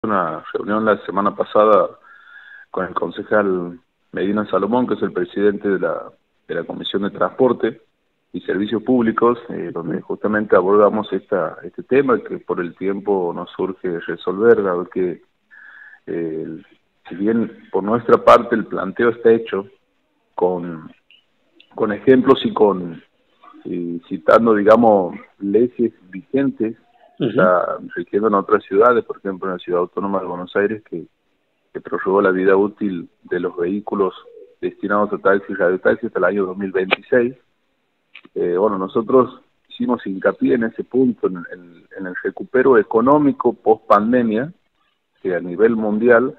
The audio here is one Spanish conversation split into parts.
Una reunión la semana pasada con el concejal Medina Salomón, que es el presidente de la Comisión de Transporte y Servicios Públicos, donde justamente abordamos este tema que por el tiempo nos surge resolver, dado que si bien por nuestra parte el planteo está hecho con ejemplos y citando, digamos, leyes vigentes, está rigiendo en otras ciudades, por ejemplo en la Ciudad Autónoma de Buenos Aires, que prorrogó la vida útil de los vehículos destinados a taxi y radiotaxi hasta el año 2026. Bueno, nosotros hicimos hincapié en ese punto, en el recupero económico post pandemia, que a nivel mundial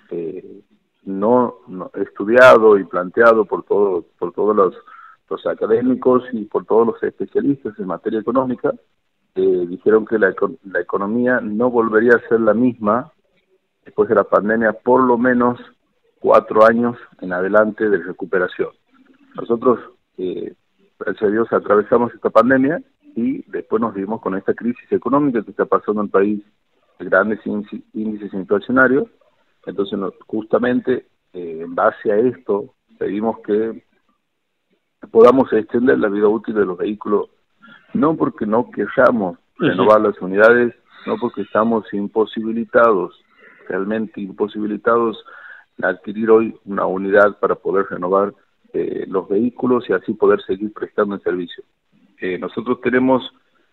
no estudiado y planteado por todos los académicos y por todos los especialistas en materia económica. Dijeron que la economía no volvería a ser la misma después de la pandemia, por lo menos 4 años en adelante de recuperación. Nosotros, gracias a Dios, atravesamos esta pandemia y después nos vimos con esta crisis económica que está pasando en el país, de grandes índices inflacionarios. Entonces, justamente en base a esto, pedimos que podamos extender la vida útil de los vehículos, no porque no queramos renovar las unidades, no porque estamos realmente imposibilitados de adquirir hoy una unidad para poder renovar los vehículos y así poder seguir prestando el servicio. Nosotros tenemos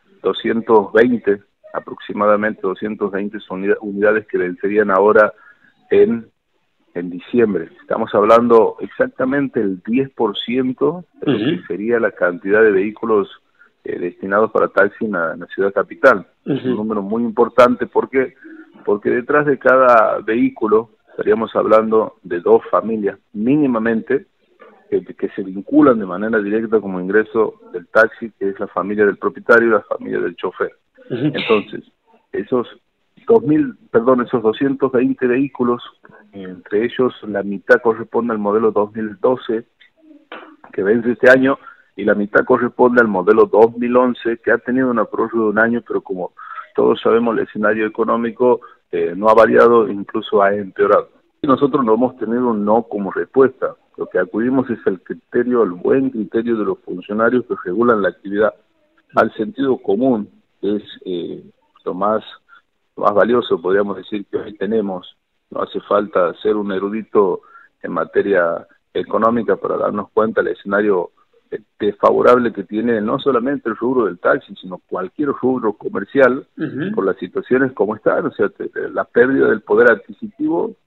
aproximadamente 220 unidades que vencerían ahora en diciembre. Estamos hablando exactamente el 10% de lo que sería la cantidad de vehículos destinados para taxi en la ciudad capital. Es un número muy importante porque detrás de cada vehículo estaríamos hablando de 2 familias mínimamente que se vinculan de manera directa como ingreso del taxi, que es la familia del propietario y la familia del chofer. Entonces, esos 220 vehículos, entre ellos la mitad corresponde al modelo 2012 que vence este año y la mitad corresponde al modelo 2011 que ha tenido una prórroga de 1 año, pero como todos sabemos el escenario económico no ha variado, incluso ha empeorado. Y nosotros no hemos tenido un no como respuesta. Lo que acudimos es el buen criterio de los funcionarios que regulan la actividad, al sentido común, que es lo más valioso, podríamos decir, que hoy tenemos. No hace falta ser un erudito en materia económica para darnos cuenta del escenario desfavorable que tiene no solamente el rubro del taxi, sino cualquier rubro comercial, por las situaciones como están, o sea, la pérdida del poder adquisitivo